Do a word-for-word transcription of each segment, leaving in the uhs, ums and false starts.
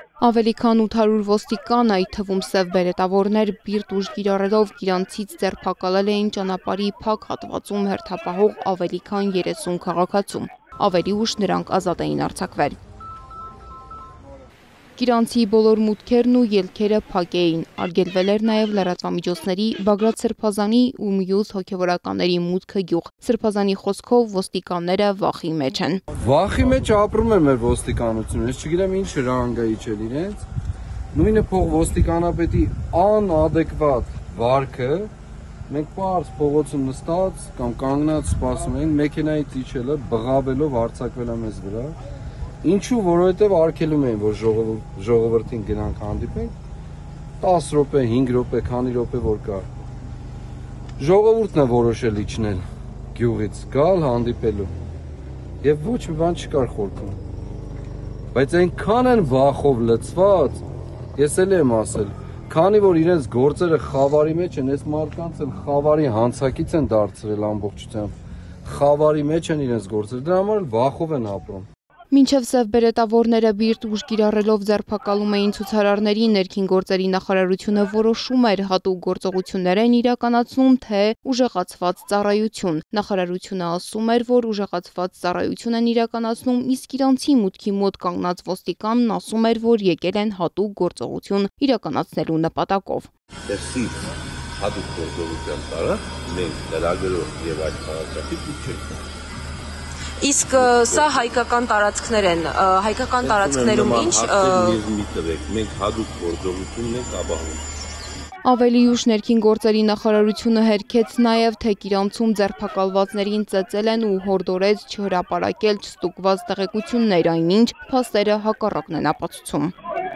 Ավելի քան ութ հարյուր ոստիկան, այդ թվում սև բերետավորներ, բիրտ ուժ կիրառելով իրանցից ձերբակալել էին ճանապարհի փակ հատվածում հերթապահող ավելի քան երեսուն քաղաքացու։ Ավելի ուշ նրանք ազատ էին արձակվել։ Իրանցի բոլոր մուտքերն ու ելքերը փակ էին։ Արգելվել էր նաև լրատվամիջոցների Բագրատ Սրբազանի ու մյուս հոգևորականների մուտքը գյուղ։ Սրբազանի խոսքով ոստիկանները վախի մեջ են։ Վախի մեջ ապրում է մեր ոստիկանությունը, ես չգիտեմ ինչ հրանգայի չէ իրենց։ Նույնը փող ոստիկանապետի անադեկվատ վարքը, մենք պարզ փողոցում նստած կամ կանգնած սպասում ենք մեքենայից իջելը, բղավելով արձակվել է մեզ վրա։ Ինչու, որովհետև արգելում էին, որ ժողովրդին գնանք հանդիպենք, տասը րոպե, հինգ րոպե, քանի րոպե որ կա։ Ժողովուրդն է որոշել իջնել գյուղից, գալ հանդիպելու։ Եվ ոչ մի բան չկար խորքում։ Բայց այնքան են վախով լցված, ես էլ եմ ասել, քանի որ իրենց գործերը խավարի մեջ են, այս մարդկանց էլ խավարի հանցակից են դարձրել ամբողջությամբ։ Խավարի մեջ են իրենց գործերը, դրա համար վախով են ապրում։ Մինչև սև բերետավորները բիրտ ուժ կիրառելով ձերբակալում էին ցուցարարների, ներքին գործերի նախարարությունը որոշում էր հատուկ գործողություններ են իրականացնում, թե ուժեղացված ծառայություն։ Նախարարությունը ասում էր, որ ուժեղացված ծառայություն են իրականացնում, իսկ իրանցի մուտքի մոտ կանգնած ոստիկանն ասում էր, որ եկել են հատուկ գործողություն իրականացնելու նպատակով։ Հատուկ գործողության տարած մենք լրագրող եւ այդ քաղաքացիք չենք։ Իսկ սա հայկական տարածքներ են, հայկական տարածքներում ինչ մենք հատուկ գործողությունն ենք ապահովում։ Ավելի ուշ ներքին գործերի նախարարությունը հերքեց նաև, թե իրանցում ձերբակալվածներին ծեծել են ու հորդորեց չհրապարակել չստուգված տեղեկություններ, այնինչ փաստերը հակառակն են ապացուցում։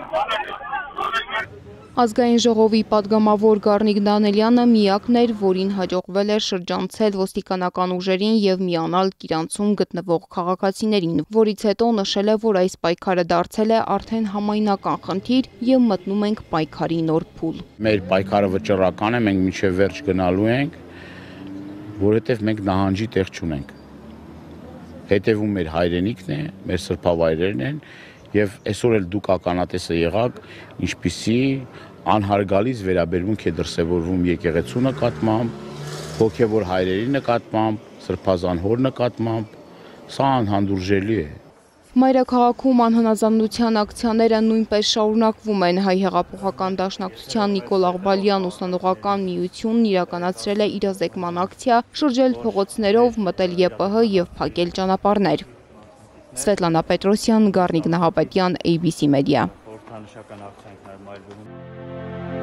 Ազգային ժողովի падգամավոր Գառնիկ Դանելյանը միակն էր, որին հաջողվել էր շրջանցել ոստիկանական ուժերին եւ միանալ իրանցում գտնվող քաղաքացիներին, որից հետո նշել է, որ այս պայքարը դարձել է արդեն համայնական խնդիր եւ մտնում ենք պայքարի նոր փուլ։ Մեր պայքարը վճռական է, մենք մինչեւ վերջ գնալու ենք, որովհետեւ մենք նահանջի տեղ չունենք։ Հետևում մեր հայրենիքն է, մեր սրբավայրերն են եւ այսօր էլ դուք ականատեսը եղաք, ինչպիսի անհարգալից վերաբերմունք է դրսևորվում եկեղեցու նկատմամբ, հոգևոր հայրերի նկատմամբ, սրբազան հոր նկատմամբ, սա անհանդուրժելի է։ Մայրաքաղաքում անհնազանդության ակցիաները նույնպես շարունակվում են։ Հայ հեղափոխական դաշնակցության Նիկոլ Աղբալյան ուսանողական միությունն իրականացրել է իրազեկման ակցիա, շրջել փողոցներով, մտել ԵՊՀ եւ փակել ճանապարհներ։ Սվետլանա Պետրոսյան, Գառնիկ Նահապետյան, A B C Media։